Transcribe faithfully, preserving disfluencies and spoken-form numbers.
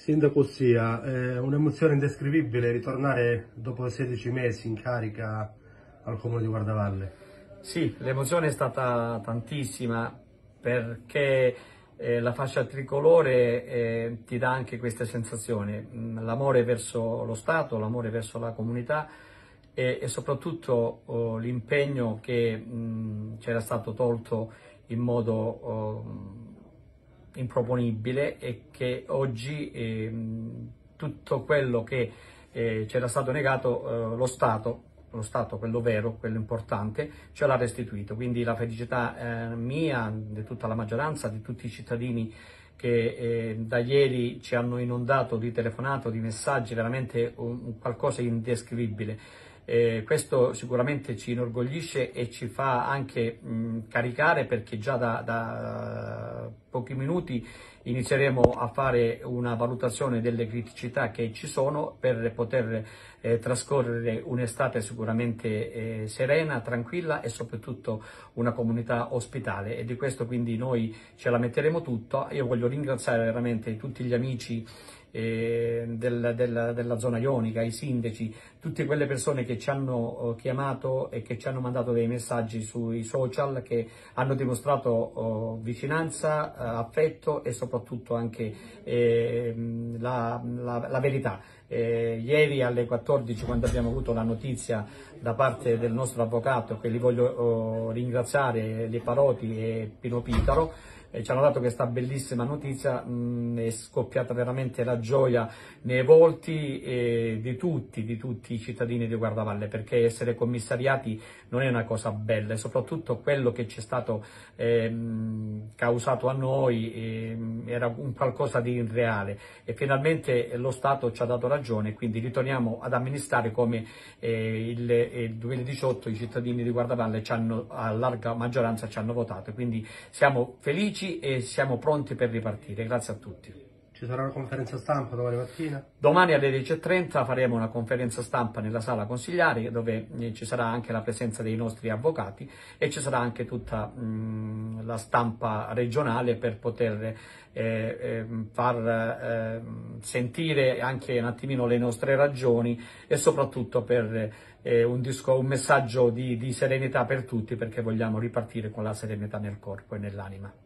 Sindaco Ossia, è un'emozione indescrivibile ritornare dopo sedici mesi in carica al Comune di Guardavalle. Sì, l'emozione è stata tantissima perché eh, la fascia tricolore eh, ti dà anche queste sensazioni, l'amore verso lo Stato, l'amore verso la comunità e, e soprattutto oh, l'impegno che c'era stato tolto in modo oh, improponibile e che oggi eh, tutto quello che eh, c'era stato negato eh, lo Stato, lo Stato quello vero, quello importante, ce l'ha restituito. Quindi la felicità eh, mia, di tutta la maggioranza, di tutti i cittadini che eh, da ieri ci hanno inondato di telefonate, di messaggi, veramente un, un qualcosa di indescrivibile. Eh, questo sicuramente ci inorgoglisce e ci fa anche mh, caricare, perché già da, da pochi minuti inizieremo a fare una valutazione delle criticità che ci sono per poter eh, trascorrere un'estate sicuramente eh, serena, tranquilla e soprattutto una comunità ospitale, e di questo quindi noi ce la metteremo tutta. Io voglio ringraziare veramente tutti gli amici Eh, del, del, della zona ionica, i sindaci, tutte quelle persone che ci hanno eh, chiamato e che ci hanno mandato dei messaggi sui social, che hanno dimostrato oh, vicinanza, eh, affetto e soprattutto anche eh, la, la, la verità. Eh, ieri alle quattordici, quando abbiamo avuto la notizia da parte del nostro avvocato, che li voglio oh, ringraziare, Le Paroti e Pino Pitaro, e ci hanno dato questa bellissima notizia, mh, è scoppiata veramente la gioia nei volti eh, di tutti, di tutti i cittadini di Guardavalle, perché essere commissariati non è una cosa bella, e soprattutto quello che ci è stato eh, causato a noi eh, era un qualcosa di irreale, e finalmente lo Stato ci ha dato ragione, quindi ritorniamo ad amministrare come eh, il, il duemiladiciotto i cittadini di Guardavalle ci hanno, a larga maggioranza ci hanno votato, quindi siamo felici e siamo pronti per ripartire. Grazie a tutti. Ci sarà una conferenza stampa domani mattina? Domani alle dieci e trenta faremo una conferenza stampa nella sala consigliare, dove ci sarà anche la presenza dei nostri avvocati e ci sarà anche tutta mh, la stampa regionale per poter eh, eh, far eh, sentire anche un attimino le nostre ragioni e soprattutto per eh, un, disco, un messaggio di, di serenità per tutti, perché vogliamo ripartire con la serenità nel corpo e nell'anima.